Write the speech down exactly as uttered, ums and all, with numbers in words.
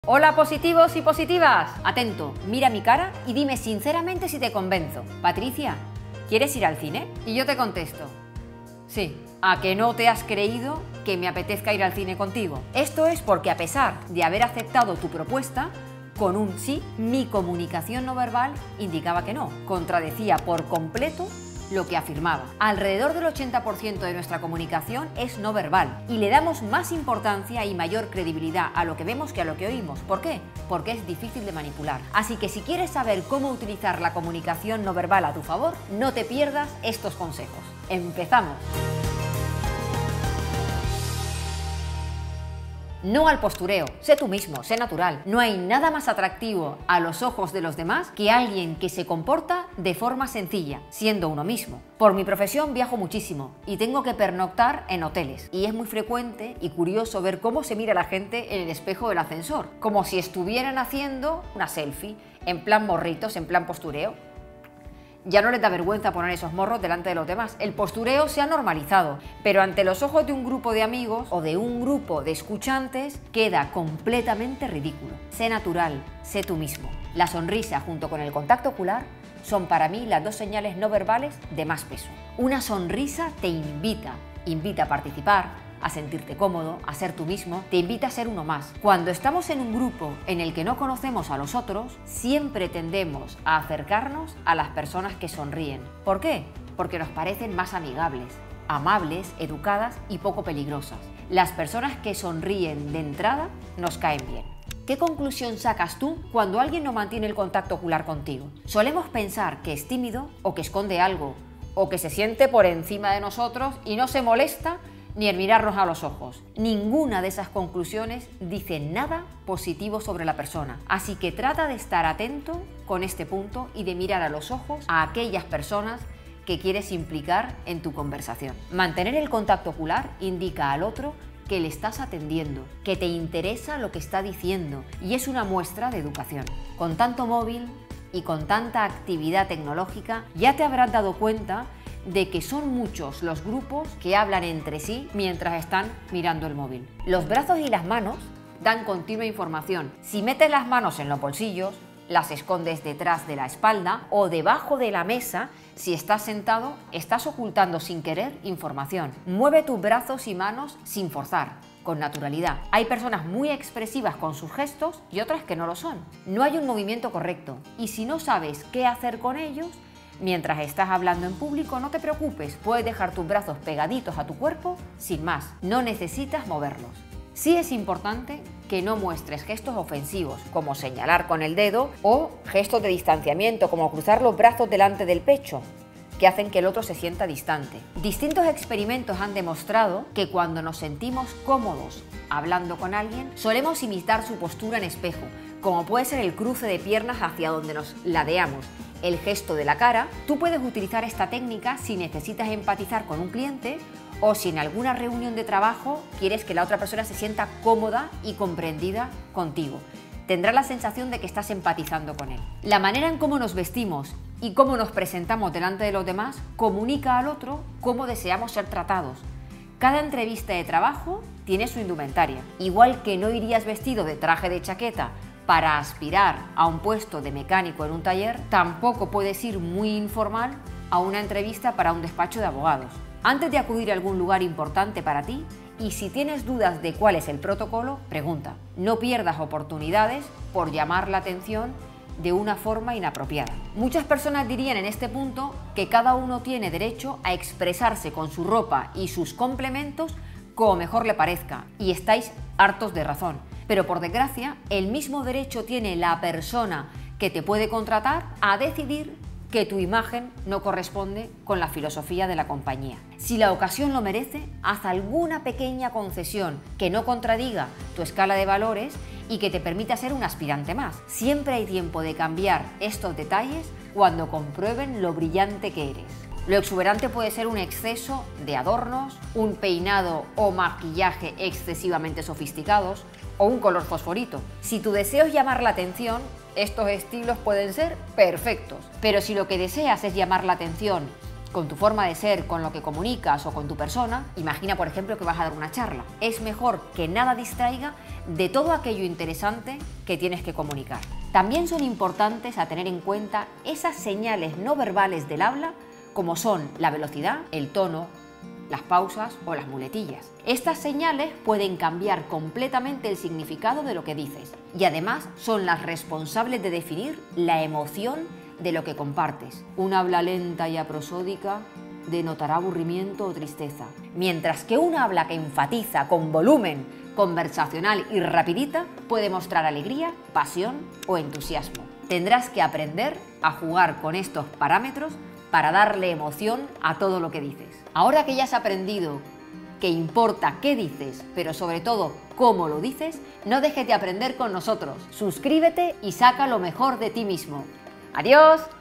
Hola positivos y positivas, atento, mira mi cara y dime sinceramente si te convenzo. Patricia, ¿quieres ir al cine? Y yo te contesto, sí. ¿A que no te has creído que me apetezca ir al cine contigo? Esto es porque a pesar de haber aceptado tu propuesta, con un sí, mi comunicación no verbal indicaba que no, contradecía por completo lo que afirmaba. Alrededor del ochenta por ciento de nuestra comunicación es no verbal y le damos más importancia y mayor credibilidad a lo que vemos que a lo que oímos. ¿Por qué? Porque es difícil de manipular. Así que si quieres saber cómo utilizar la comunicación no verbal a tu favor, no te pierdas estos consejos. ¡Empezamos! No al postureo, sé tú mismo, sé natural. No hay nada más atractivo a los ojos de los demás que alguien que se comporta de forma sencilla, siendo uno mismo. Por mi profesión viajo muchísimo y tengo que pernoctar en hoteles. Y es muy frecuente y curioso ver cómo se mira la gente en el espejo del ascensor, como si estuvieran haciendo una selfie, en plan morritos, en plan postureo. Ya no les da vergüenza poner esos morros delante de los demás. El postureo se ha normalizado, pero ante los ojos de un grupo de amigos o de un grupo de escuchantes queda completamente ridículo. Sé natural, sé tú mismo. La sonrisa junto con el contacto ocular son para mí las dos señales no verbales de más peso. Una sonrisa te invita, invita a participar, a sentirte cómodo, a ser tú mismo, te invita a ser uno más. Cuando estamos en un grupo en el que no conocemos a los otros, siempre tendemos a acercarnos a las personas que sonríen. ¿Por qué? Porque nos parecen más amigables, amables, educadas y poco peligrosas. Las personas que sonríen de entrada nos caen bien. ¿Qué conclusión sacas tú cuando alguien no mantiene el contacto ocular contigo? Solemos pensar que es tímido o que esconde algo, o que se siente por encima de nosotros y no se molesta ni el mirarnos a los ojos. Ninguna de esas conclusiones dice nada positivo sobre la persona. Así que trata de estar atento con este punto y de mirar a los ojos a aquellas personas que quieres implicar en tu conversación. Mantener el contacto ocular indica al otro que le estás atendiendo, que te interesa lo que está diciendo y es una muestra de educación. Con tanto móvil y con tanta actividad tecnológica, ya te habrás dado cuenta de que son muchos los grupos que hablan entre sí mientras están mirando el móvil. Los brazos y las manos dan continua información. Si metes las manos en los bolsillos, las escondes detrás de la espalda o debajo de la mesa, si estás sentado, estás ocultando sin querer información. Mueve tus brazos y manos sin forzar, con naturalidad. Hay personas muy expresivas con sus gestos y otras que no lo son. No hay un movimiento correcto y si no sabes qué hacer con ellos, mientras estás hablando en público, no te preocupes, puedes dejar tus brazos pegaditos a tu cuerpo sin más, no necesitas moverlos. Sí es importante que no muestres gestos ofensivos, como señalar con el dedo, o gestos de distanciamiento, como cruzar los brazos delante del pecho, que hacen que el otro se sienta distante. Distintos experimentos han demostrado que cuando nos sentimos cómodos hablando con alguien, solemos imitar su postura en espejo, como puede ser el cruce de piernas hacia donde nos ladeamos, el gesto de la cara. Tú puedes utilizar esta técnica si necesitas empatizar con un cliente o si en alguna reunión de trabajo quieres que la otra persona se sienta cómoda y comprendida contigo. Tendrás la sensación de que estás empatizando con él. La manera en cómo nos vestimos y cómo nos presentamos delante de los demás comunica al otro cómo deseamos ser tratados. Cada entrevista de trabajo tiene su indumentaria. Igual que no irías vestido de traje de chaqueta para aspirar a un puesto de mecánico en un taller, tampoco puedes ir muy informal a una entrevista para un despacho de abogados. Antes de acudir a algún lugar importante para ti, y si tienes dudas de cuál es el protocolo, pregunta. No pierdas oportunidades por llamar la atención de una forma inapropiada. Muchas personas dirían en este punto que cada uno tiene derecho a expresarse con su ropa y sus complementos como mejor le parezca, y estáis hartos de razón. Pero por desgracia, el mismo derecho tiene la persona que te puede contratar a decidir que tu imagen no corresponde con la filosofía de la compañía. Si la ocasión lo merece, haz alguna pequeña concesión que no contradiga tu escala de valores y que te permita ser un aspirante más. Siempre hay tiempo de cambiar estos detalles cuando comprueben lo brillante que eres. Lo exuberante puede ser un exceso de adornos, un peinado o maquillaje excesivamente sofisticados o un color fosforito. Si tu deseo es llamar la atención, estos estilos pueden ser perfectos. Pero si lo que deseas es llamar la atención con tu forma de ser, con lo que comunicas o con tu persona, imagina por ejemplo que vas a dar una charla. Es mejor que nada distraiga de todo aquello interesante que tienes que comunicar. También son importantes a tener en cuenta esas señales no verbales del habla, como son la velocidad, el tono, las pausas o las muletillas. Estas señales pueden cambiar completamente el significado de lo que dices y además son las responsables de definir la emoción de lo que compartes. Un habla lenta y aprosódica denotará aburrimiento o tristeza, mientras que un habla que enfatiza con volumen conversacional y rapidita puede mostrar alegría, pasión o entusiasmo. Tendrás que aprender a jugar con estos parámetros para darle emoción a todo lo que dices. Ahora que ya has aprendido que importa qué dices, pero sobre todo cómo lo dices, no dejes de aprender con nosotros. Suscríbete y saca lo mejor de ti mismo. ¡Adiós!